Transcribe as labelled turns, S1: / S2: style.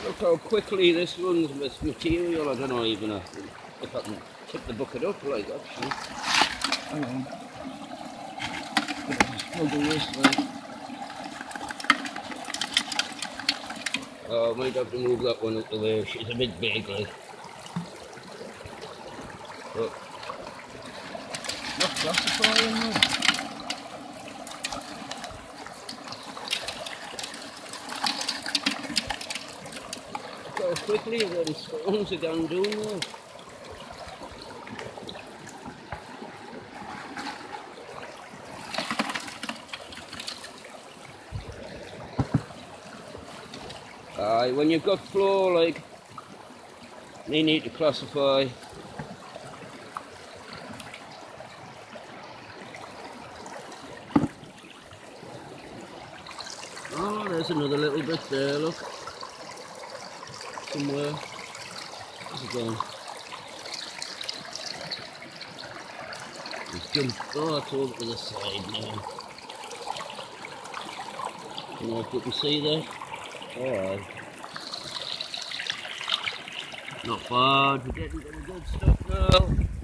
S1: Look how quickly this runs with material. I don't know even if I can tip the bucket up like actually. Hang on. Struggle this way. Oh, I might have to move that one out the way. She's a bit big, like. But not classifying now. Look how quickly the stones are going down now. Aye, when you've got flow, like, you need to classify. Oh, there's another little bit there, look. Somewhere. Where's it going? It's jumped. Oh, it's over to the side now. You know if you can see that? Alright. Not bad, we're getting good stuff now.